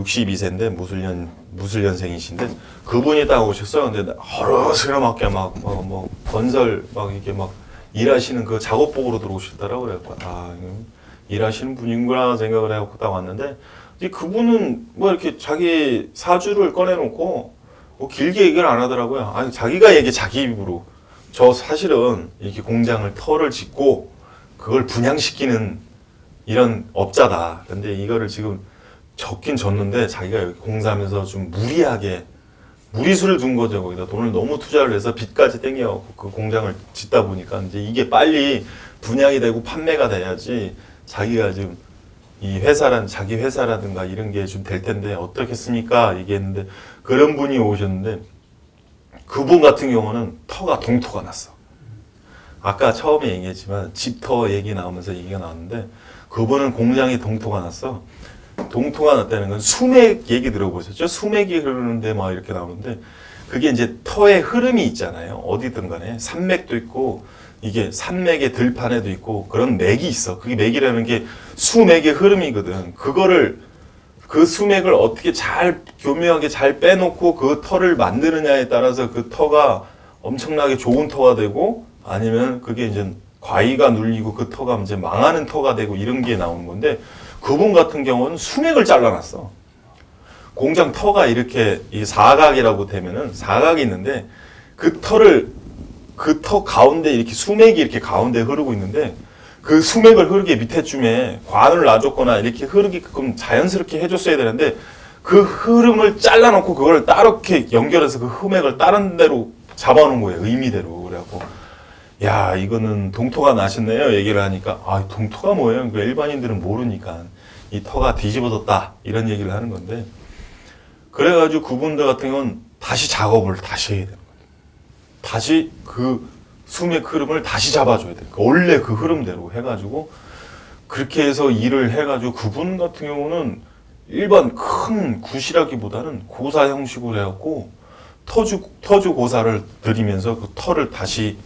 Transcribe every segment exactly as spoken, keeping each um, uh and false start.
육십이 세인데 무술년 무술년생이신데 그분이 딱 오셨어요. 근데 허르스름하게 막 뭐 건설 막 이렇게 막 일하시는 그 작업복으로 들어오셨더라고. 그래갖고 아 일하시는 분인구나 생각을 해갖고 딱 왔는데 이제 그분은 뭐 이렇게 자기 사주를 꺼내놓고 뭐 길게 얘기를 안 하더라고요. 아니 자기가 얘기 자기 입으로 저 사실은 이렇게 공장을 터를 짓고 그걸 분양시키는 이런 업자다. 근데 이거를 지금 적긴 졌는데 자기가 여기 공사하면서 좀 무리하게 무리수를 둔 거죠. 거기다 돈을 너무 투자를 해서 빚까지 땡겨갖고 그 공장을 짓다 보니까 이제 이게 빨리 분양이 되고 판매가 돼야지 자기가 지금 이 회사란 자기 회사라든가 이런 게 좀 될 텐데 어떻겠습니까? 얘기했는데 그런 분이 오셨는데 그분 같은 경우는 터가 동토가 났어. 아까 처음에 얘기했지만 집터 얘기 나오면서 얘기가 나왔는데 그분은 공장이 동토가 났어. 동토가 났다는 건 수맥 얘기 들어보셨죠? 수맥이 흐르는데 막 이렇게 나오는데 그게 이제 터의 흐름이 있잖아요. 어디든 간에 산맥도 있고 이게 산맥의 들판에도 있고 그런 맥이 있어. 그게 맥이라는 게 수맥의 흐름이거든. 그거를 그 수맥을 어떻게 잘 교묘하게 잘 빼놓고 그 터를 만드느냐에 따라서 그 터가 엄청나게 좋은 터가 되고 아니면 그게 이제 과위가 눌리고 그 터가 이제 망하는 터가 되고 이런 게 나오는 건데 그분 같은 경우는 수맥을 잘라놨어. 공장 터가 이렇게 이 사각이라고 되면은 사각이 있는데 그 터를 그 터 가운데 이렇게 수맥이 이렇게 가운데 흐르고 있는데 그 수맥을 흐르게 밑에쯤에 관을 놔줬거나 이렇게 흐르게끔 자연스럽게 해줬어야 되는데 그 흐름을 잘라놓고 그걸 따로 이렇게 연결해서 그 흠액을 다른 데로 잡아놓은 거예요. 의미대로. 그래갖고 야 이거는 동토가 나셨네요. 얘기를 하니까 아 동토가 뭐예요? 그 일반인들은 모르니까 이 터가 뒤집어졌다 이런 얘기를 하는 건데 그래가지고 그분들 같은 경우는 다시 작업을 다시 해야 돼요. 다시 그 수맥 흐름을 다시 잡아줘야 돼. 원래 그 흐름대로 해가지고 그렇게 해서 일을 해가지고 그분 같은 경우는 일반 큰 굿이라기보다는 고사 형식으로 해갖고 터주 터주 고사를 들이면서 그 터를 다시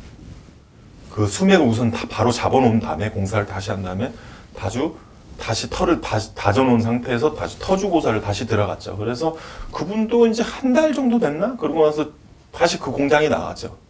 그 수맥을 우선 다 바로 잡아놓은 다음에 공사를 다시 한 다음에 다주 다시 터를 다시 다져놓은 상태에서 다시 터주 고사를 다시 들어갔죠. 그래서 그분도 이제 한 달 정도 됐나? 그러고 나서 다시 그 공장이 나갔죠.